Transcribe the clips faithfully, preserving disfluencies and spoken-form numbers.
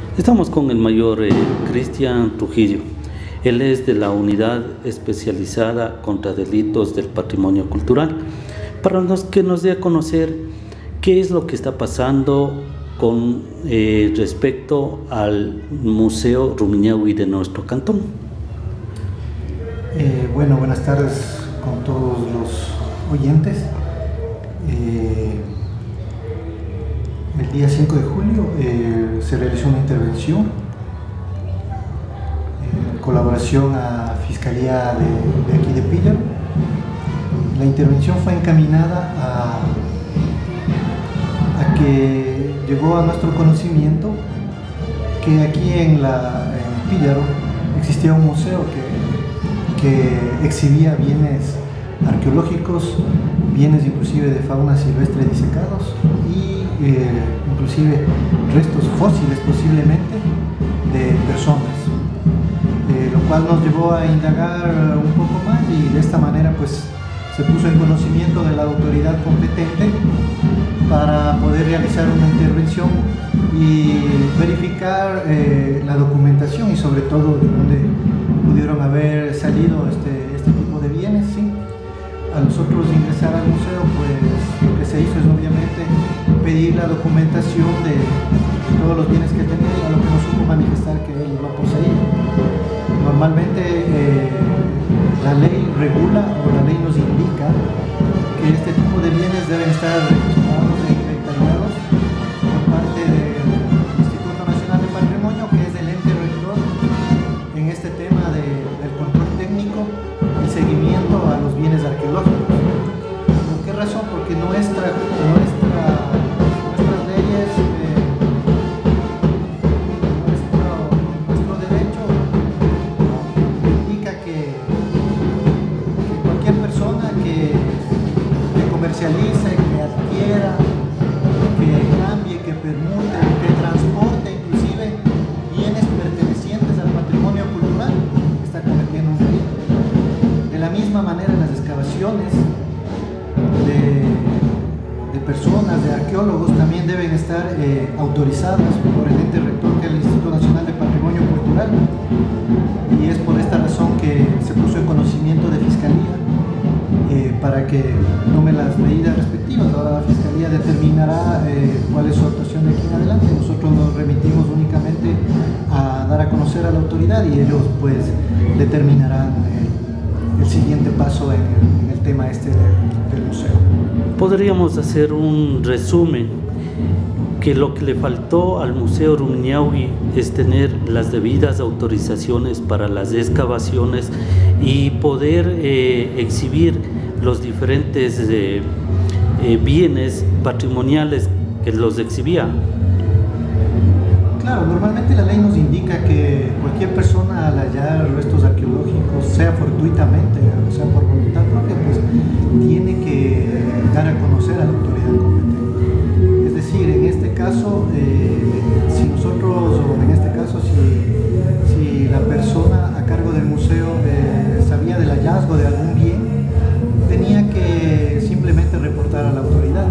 Estamos con el mayor eh, Cristian Trujillo. Él es de la Unidad Especializada contra Delitos del Patrimonio Cultural, para nos, que nos dé a conocer qué es lo que está pasando con eh, respecto al Museo Rumiñahui de nuestro cantón. Eh, bueno, buenas tardes con todos los oyentes. Eh, el día cinco de julio eh, se realizó una intervención en colaboración a Fiscalía de, de aquí de Píllaro. La intervención fue encaminada a, a que llegó a nuestro conocimiento que aquí en, la, en Píllaro existía un museo que, que exhibía bienes arqueológicos, bienes inclusive de fauna silvestre disecados y eh, inclusive restos fósiles posiblemente de personas, eh, lo cual nos llevó a indagar un poco más y de esta manera pues se puso en conocimiento de la autoridad competente para poder realizar una intervención y verificar eh, la documentación y sobre todo de dónde pudieron haber salido este, este tipo de bienes, ¿sí? A nosotros ingresar al museo, pues lo que se hizo es obviamente pedir la documentación de, de todos los bienes que tenía y a lo que nos supo manifestar que él lo poseía. Normalmente eh, la ley regula o la ley nos indica que este tipo de bienes deben estar registrados e inventariados por parte del Instituto Nacional de Patrimonio, que es el ente rector en este tema de, del control técnico y seguimiento a los bienes arqueológicos. ¿Por qué razón? Porque nuestra, nuestra, nuestras leyes, eh, nuestro, nuestro derecho indica que, que cualquier persona que, que comercialice, que adquiera, que cambie, que permute, que transporte inclusive bienes pertenecientes al patrimonio cultural está cometiendo un delito. De la misma manera, las excavaciones de, de personas, de arqueólogos, también deben estar eh, autorizadas por el ente rector, que es el Instituto Nacional de Patrimonio Cultural, y es por esta razón que se puso en conocimiento de Fiscalía eh, para que tome las medidas respectivas. Ahora la Fiscalía determinará eh, cuál es su actuación de aquí en adelante. Nosotros nos remitimos únicamente a dar a conocer a la autoridad y ellos pues determinarán eh, el siguiente paso en el, en el tema este del, del museo. Podríamos hacer un resumen que lo que le faltó al Museo Rumiñahui es tener las debidas autorizaciones para las excavaciones y poder eh, exhibir los diferentes eh, eh, bienes patrimoniales que los exhibía. Claro, normalmente la ley nos indica que cualquier persona al hallar restos arqueológicos, sea fortuitamente o sea por voluntad propia, pues tiene que dar a conocer a la autoridad competente. Es decir, en este caso, eh, si nosotros, o en este caso, si, si la persona a cargo del museo eh, sabía del hallazgo de algún bien, tenía que simplemente reportar a la autoridad.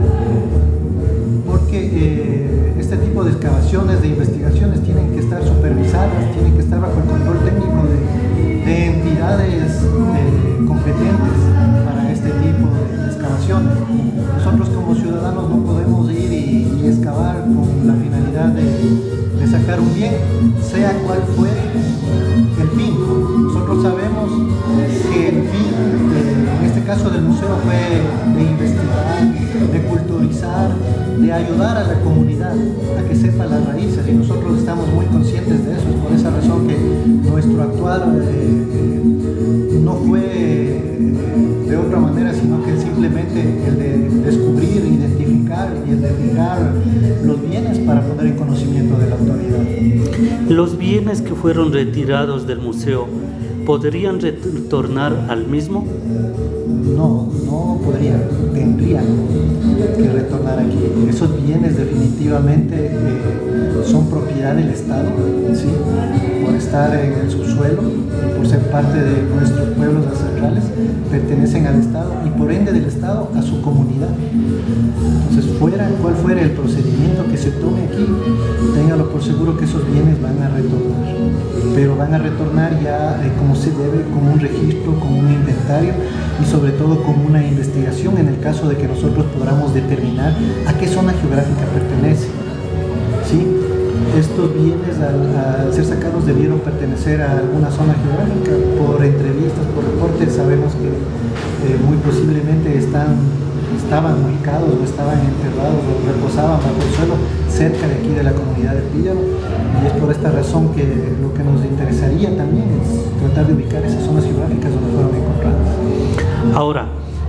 Porque eh, este tipo de excavaciones, de investigaciones, tienen que estar supervisadas, tienen que estar bajo el control técnico de, de entidades eh, competentes para este tipo de excavaciones. Nosotros como ciudadanos no podemos ir y, y excavar con la finalidad de, de sacar un bien, sea cual fuere el fin. Nosotros sabemos que el fin, eh, en este caso del museo, fue de investigar, de culturizar, de ayudar a la comunidad a que sepa las raíces, y nosotros estamos muy conscientes de eso. Es por esa razón que nuestro actuar eh, eh, no fue eh, de otra manera, sino que simplemente el de descubrir, identificar y identificar los bienes para poner en conocimiento de la autoridad. Los bienes que fueron retirados del museo, ¿podrían retornar al mismo? No, no podrían, tendrían que retornar aquí. Esos bienes definitivamente eh, son propiedad del Estado, ¿sí? Por estar en el subsuelo, por ser parte de nuestros pueblos ancestrales, pertenecen al Estado y por ende del Estado a su comunidad. Entonces, fuera cual fuera el procedimiento que se tome aquí, tenga la oportunidad por seguro que esos bienes van a retornar, pero van a retornar ya eh, como se debe, con un registro, con un inventario y sobre todo con una investigación en el caso de que nosotros podamos determinar a qué zona geográfica pertenece. ¿Sí? Estos bienes al, al ser sacados debieron pertenecer a alguna zona geográfica. Por entrevistas, por reportes, sabemos que eh, muy posiblemente están, estaban ubicados o estaban enterrados o reposaban bajo el suelo cerca de aquí de la comunidad de Píllaro, y es por esta razón que lo que nos interesaría también es tratar de ubicar esas zonas geográficas donde fueron encontradas. Ahora,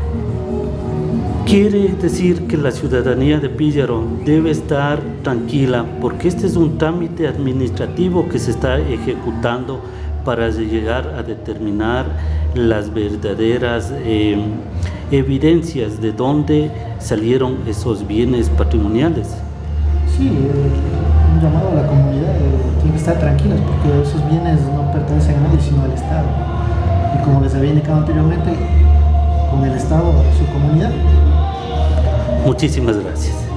quiere decir que la ciudadanía de Píllaro debe estar tranquila porque este es un trámite administrativo que se está ejecutando para llegar a determinar las verdaderas eh, evidencias de dónde salieron esos bienes patrimoniales. Sí, eh, un llamado a la comunidad, eh, tiene que estar tranquilas porque esos bienes no pertenecen a nadie sino al Estado. Y como les había indicado anteriormente, con el Estado, su comunidad. Muchísimas gracias.